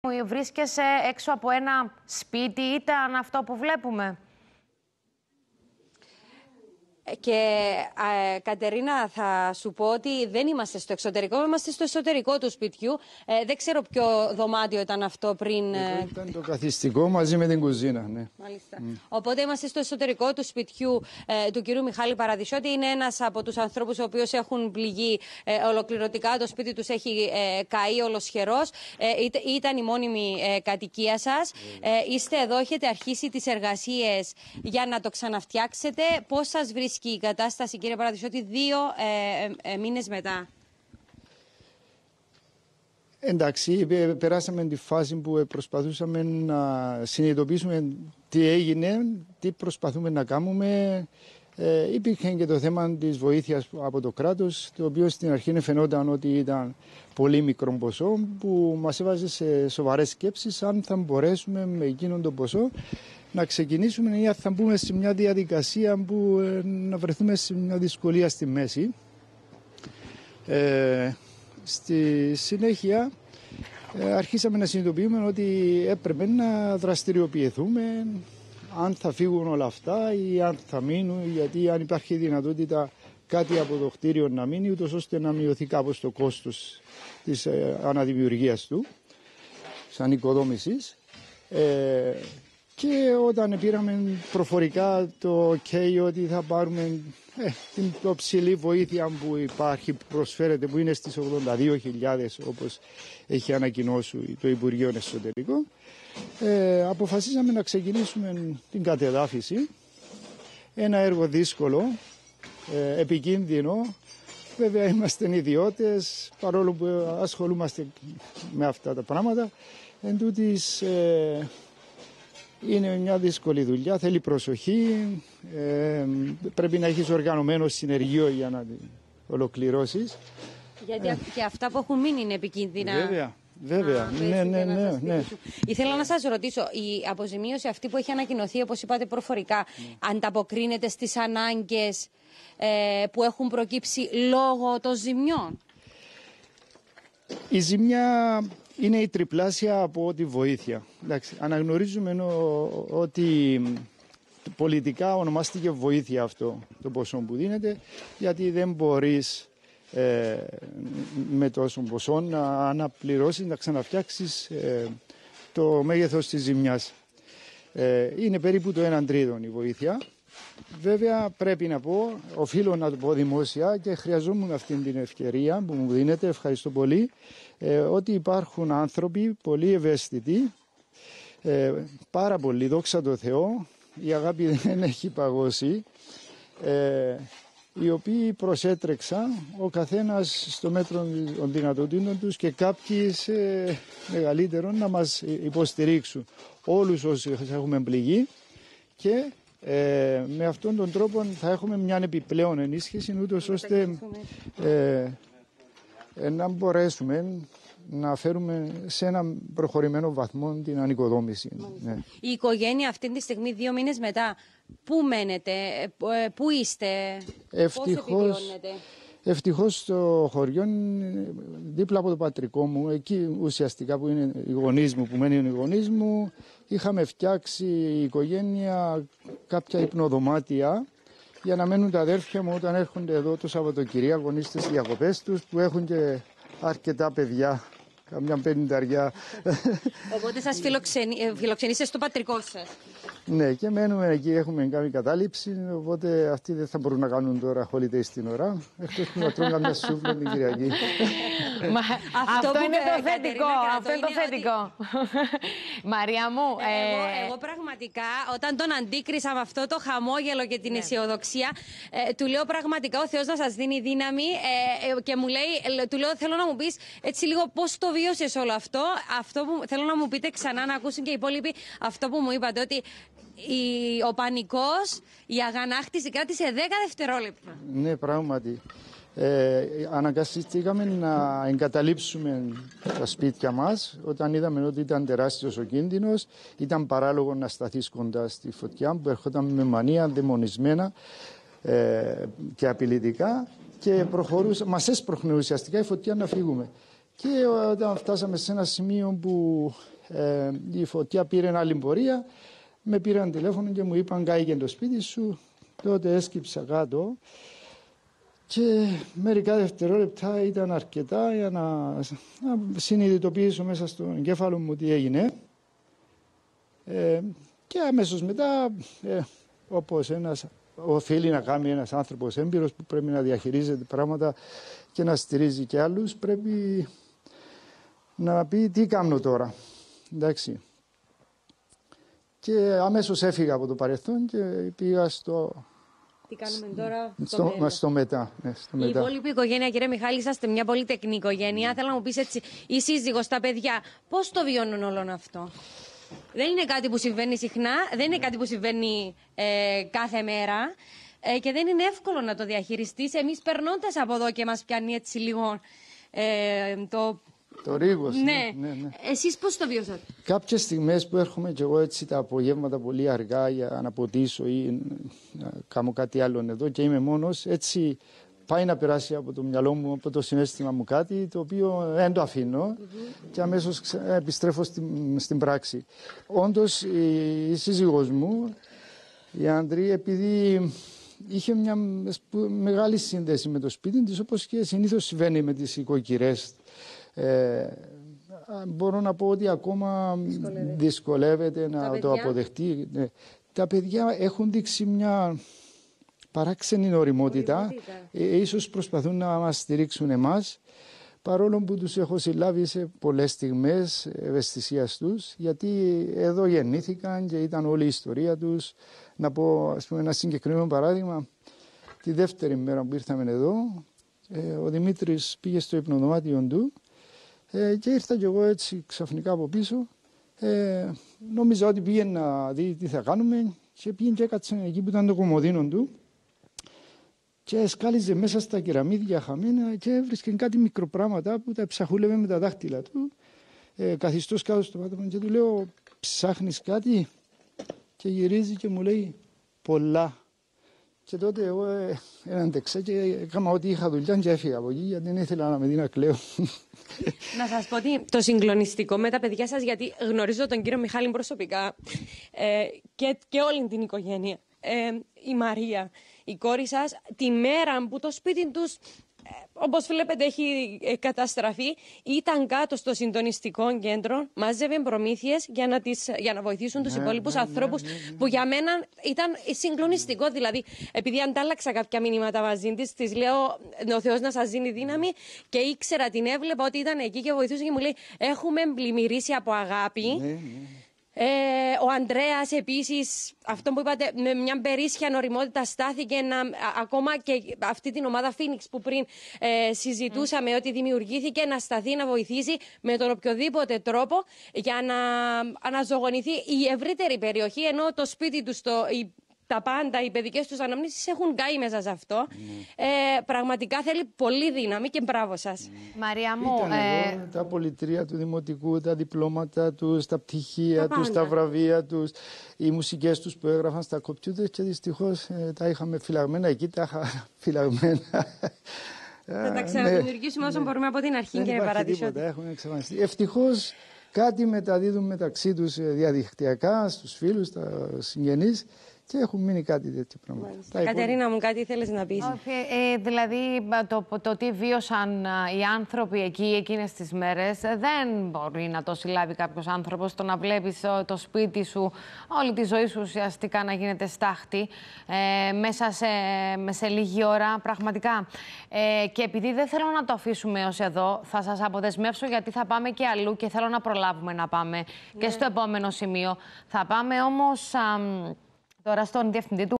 Βρίσκεσαι έξω από ένα σπίτι, ήταν αυτό που βλέπουμε? Και Κατερίνα, θα σου πω ότι δεν είμαστε στο εξωτερικό, είμαστε στο εσωτερικό του σπιτιού. Δεν ξέρω ποιο δωμάτιο ήταν αυτό πριν. Ήταν το καθιστικό μαζί με την κουζίνα, ναι. Μάλιστα. Οπότε είμαστε στο εσωτερικό του σπιτιού του κυρίου Μιχάλη Παραδεισιώτη. Είναι ένας από τους ανθρώπους οι οποίοι έχουν πληγεί ολοκληρωτικά. Το σπίτι τους έχει καεί ολοσχερός. Ήταν η μόνιμη κατοικία σας. Είστε εδώ, έχετε αρχίσει τις εργασίες για να το ξαναφτιάξετε. Πώς σας βρίσκει η κατάσταση, κύριε Παραδεισιώτη, 2 μήνες μετά? Εντάξει, περάσαμε τη φάση που προσπαθούσαμε να συνειδητοποιήσουμε τι έγινε, τι προσπαθούμε να κάνουμε. Υπήρχε και το θέμα της βοήθειας από το κράτος, το οποίο στην αρχή φαινόταν ότι ήταν πολύ μικρό ποσό, που μας έβαζε σε σοβαρές σκέψεις αν θα μπορέσουμε με εκείνον το ποσό να ξεκινήσουμε ή θα μπούμε σε μια διαδικασία που να βρεθούμε σε μια δυσκολία στη μέση. Στη συνέχεια αρχίσαμε να συνειδητοποιούμε ότι έπρεπε να δραστηριοποιηθούμε, αν θα φύγουν όλα αυτά ή αν θα μείνουν, γιατί αν υπάρχει δυνατότητα κάτι από το κτίριο να μείνει, ούτως ώστε να μειωθεί κάπως το κόστος της αναδημιουργίας του, σαν οικοδόμησης. Και όταν πήραμε προφορικά το OK ότι θα πάρουμε την πιο ψηλή βοήθεια που υπάρχει, προσφέρεται, που είναι στις 82.000 όπως έχει ανακοινώσει το Υπουργείο Εσωτερικών, αποφασίσαμε να ξεκινήσουμε την κατεδάφιση. Ένα έργο δύσκολο, επικίνδυνο. Βέβαια είμαστε ιδιώτες, παρόλο που ασχολούμαστε με αυτά τα πράγματα. Εν τούτης, είναι μια δύσκολη δουλειά, θέλει προσοχή, πρέπει να έχεις οργανωμένο συνεργείο για να την ολοκληρώσεις. Γιατί και αυτά που έχουν μείνει είναι επικίνδυνα. Βέβαια. Ναι. Ήθελα να σας ρωτήσω, η αποζημίωση αυτή που έχει ανακοινωθεί, όπως είπατε προφορικά, ανταποκρίνεται στις ανάγκες που έχουν προκύψει λόγω των ζημιών? Η ζημιά είναι η τριπλάσια από τη βοήθεια. Εντάξει, αναγνωρίζουμε ότι πολιτικά ονομάστηκε βοήθεια αυτό το ποσό που δίνεται, γιατί δεν μπορείς με τόσο ποσό να αναπληρώσεις, να ξαναφτιάξεις το μέγεθος της ζημιάς. Είναι περίπου το 1/3 η βοήθεια. Βέβαια πρέπει να πω, οφείλω να το πω δημόσια και χρειαζόμουν αυτή την ευκαιρία που μου δίνετε, ευχαριστώ πολύ, ότι υπάρχουν άνθρωποι πολύ ευαίσθητοι, πάρα πολύ, δόξα τω Θεώ, η αγάπη δεν έχει παγώσει, οι οποίοι προσέτρεξαν ο καθένας στο μέτρο των δυνατοτήτων τους και κάποιοι σε μεγαλύτερο να μας υποστηρίξουν όλους όσοι έχουμε πληγεί, και με αυτόν τον τρόπο θα έχουμε μια επιπλέον ενίσχυση, ούτως ώστε να μπορέσουμε να φέρουμε σε ένα προχωρημένο βαθμό την ανοικοδόμηση. Ναι. Η οικογένεια αυτή τη στιγμή, 2 μήνες μετά, πού μένετε, πού είστε, πώς επιβιώνετε? Ευτυχώς στο χωριό, δίπλα από το πατρικό μου, εκεί ουσιαστικά που είναι οι γονείς μου, που μένουν οι γονείς μου, είχαμε φτιάξει η οικογένεια κάποια υπνοδωμάτια για να μένουν τα αδέρφια μου όταν έρχονται εδώ το Σαββατοκυριακό, γονείς στις διακοπές τους, που έχουν και αρκετά παιδιά, καμιά 50. Οπότε σας φιλοξενήσετε στο πατρικό σας? Ναι, και μένουμε εκεί, έχουμε κάνει κατάληψη, οπότε αυτοί δεν θα μπορούν να κάνουν τώρα holiday στην ώρα. Εκτός που να τρώνε καμιά σούβλα την Κυριακή. Αυτό είναι το θετικό. Αυτό είναι το θετικό. Μαρία μου. Εγώ πραγματικά, όταν τον αντίκρισα με αυτό το χαμόγελο και την αισιοδοξία, του λέω πραγματικά ο Θεός να σας δίνει δύναμη, και μου λέει, του λέω, θέλω να μου πεις έτσι λίγο πώς το βίωσες όλο αυτό. Αυτό που θέλω να μου πείτε ξανά, να ακούσουν και οι υπόλοιποι αυτό που μου είπατε, ότι ο πανικός, η αγανάκτηση κράτησε 10 δευτερόλεπτα. Ναι, πράγματι. Αναγκαστήκαμε να εγκαταλείψουμε τα σπίτια μας όταν είδαμε ότι ήταν τεράστιος ο κίνδυνος. Ήταν παράλογο να σταθείς κοντά στη φωτιά που ερχόταν με μανία, δαιμονισμένα και απειλητικά, και μας έσπροχνε ουσιαστικά η φωτιά να φύγουμε. Και όταν φτάσαμε σε ένα σημείο που η φωτιά πήρε άλλη πορεία, με πήραν τηλέφωνο και μου είπαν «Κάηκε το σπίτι σου». Τότε έσκυψα κάτω και μερικά δευτερόλεπτα ήταν αρκετά για να συνειδητοποιήσω μέσα στον εγκέφαλο μου τι έγινε. Και αμέσως μετά, όπως οφείλει να κάνει ένας άνθρωπος έμπειρος που πρέπει να διαχειρίζεται πράγματα και να στηρίζει και άλλους, πρέπει να πει τι κάνω τώρα. Εντάξει. Και αμέσως έφυγα από το παρελθόν και πήγα στο... Τι κάνουμε τώρα στο μετά. Ναι, στο μετά. Η υπόλοιπη οικογένεια, κύριε Μιχάλη, είσαστε μια πολύ τεκνή οικογένεια. Θέλω να μου πεις έτσι, η σύζυγος, τα παιδιά, πώς το βιώνουν όλο αυτό? Δεν είναι κάτι που συμβαίνει συχνά, δεν είναι κάτι που συμβαίνει κάθε μέρα και δεν είναι εύκολο να το διαχειριστείς. Εμείς περνώντας από εδώ και μας πιάνει έτσι λίγο το ρίγος. Ναι. Ναι. Εσείς πώς το βιώσατε? Κάποιες στιγμές που έρχομαι και εγώ έτσι τα απογεύματα πολύ αργά για να ποτίσω ή να κάνω κάτι άλλο εδώ και είμαι μόνος, έτσι πάει να περάσει από το μυαλό μου, από το συναίσθημα μου κάτι το οποίο δεν το αφήνω και αμέσως επιστρέφω στην πράξη. Όντως η σύζυγός μου, η Άντρη, επειδή είχε μια μεγάλη σύνδεση με το σπίτι της, όπως και συνήθως συμβαίνει με τις οικοκυρές, μπορώ να πω ότι ακόμα δυσκολεύεται να το αποδεχτεί. Τα παιδιά έχουν δείξει μια παράξενη ωριμότητα. Ίσως προσπαθούν να μας στηρίξουν εμάς, παρόλο που τους έχω συλλάβει σε πολλές στιγμές ευαισθησίας τους, γιατί εδώ γεννήθηκαν και ήταν όλη η ιστορία τους. Να πω, ας πούμε, ένα συγκεκριμένο παράδειγμα. Τη δεύτερη μέρα που ήρθαμε εδώ, ο Δημήτρης πήγε στο υπνοδωμάτιο του και ήρθα κι εγώ έτσι ξαφνικά από πίσω. Νόμιζα ότι πήγε να δει τι θα κάνουμε και πήγε και έκατσε εκεί που ήταν το κομμωδίνο του και σκάλιζε μέσα στα κεραμίδια χαμένα και έβρισκε κάτι μικροπράγματα που τα ψαχούλευε με τα δάχτυλα του. Καθιστός κάτω στο πάτωμα και του λέω «Ψάχνεις κάτι?» και γυρίζει και μου λέει «Πολλά». Και τότε εγώ έντεξα και έκανα ό,τι είχα δουλειά και έφυγα από εκεί γιατί δεν ήθελα να με δει να κλαίω. Να σας πω ότι το συγκλονιστικό με τα παιδιά σας, γιατί γνωρίζω τον κύριο Μιχάλη προσωπικά και όλη την οικογένεια, η Μαρία, η κόρη σας, τη μέρα που το σπίτι τους, όπως βλέπετε, έχει καταστραφεί, ήταν κάτω στο συντονιστικό κέντρο, μάζευε προμήθειες για να βοηθήσουν τους υπόλοιπους ανθρώπους, που για μένα ήταν συγκλονιστικό. Δηλαδή, επειδή αντάλλαξα κάποια μηνύματα μαζί της λέω ο Θεός να σας δίνει δύναμη, και ήξερα, την έβλεπα ότι ήταν εκεί και βοηθούσε και μου λέει έχουμε πλημμυρίσει από αγάπη. Ο Ανδρέας επίσης, αυτό που είπατε, με μια περίσσια ωριμότητα στάθηκε ακόμα και αυτή την ομάδα Phoenix που πριν συζητούσαμε ότι δημιουργήθηκε, να σταθεί, να βοηθήσει με τον οποιοδήποτε τρόπο για να αναζωογονηθεί η ευρύτερη περιοχή, ενώ το σπίτι τους, τα πάντα, οι παιδικές τους αναμνήσεις έχουν καεί μέσα σε αυτό. Πραγματικά θέλει πολύ δύναμη και μπράβο σας. Μαρία μου, ήταν εδώ τα πολιτρία του Δημοτικού, τα διπλώματα τους, τα πτυχία τους, τα βραβεία τους, οι μουσικές τους που έγραφαν στα κομπιούτερ και δυστυχώς τα είχαμε φυλαγμένα εκεί, τα είχα φυλαγμένα. Θα τα ξαναδημιουργήσουμε όσο μπορούμε από την αρχή, κύριε Παραδεισιώτη. Έχουν εξαφανιστεί. Ευτυχώς κάτι μεταδίδουν μεταξύ τους διαδικτυακά, στους φίλους, στα συγγενείς, και έχουν μείνει κάτι τέτοιο πράγμα. Κατερίνα μου, κάτι θέλεις να πεις? Δηλαδή, το τι βίωσαν οι άνθρωποι εκεί εκείνες τις μέρες δεν μπορεί να το συλλάβει κάποιος άνθρωπος. Το να βλέπεις το σπίτι σου, όλη τη ζωή σου ουσιαστικά να γίνεται στάχτη μέσα σε λίγη ώρα, πραγματικά. Και επειδή δεν θέλω να το αφήσουμε ως εδώ, θα σας αποδεσμεύσω, γιατί θα πάμε και αλλού και θέλω να προλάβουμε να πάμε και στο επόμενο σημείο. Θα πάμε όμως τώρα στον διευθυντή του